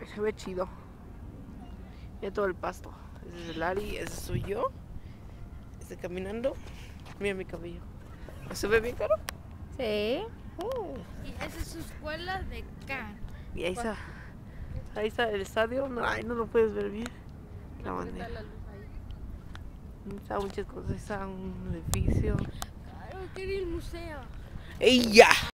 Se ve chido. Mira todo el pasto. Ese es el Ari, ese soy yo. Estoy caminando. Mira mi cabello. ¿Se ve bien, Caro? Sí. Y esa es su escuela de can. Y ahí está. Ahí está el estadio. No, ay, no lo puedes ver bien. La ¿Por qué bandera. está la luz ahí? Está muchas cosas. Está un edificio. Claro, quiero ir al museo. ¡Ey, ya!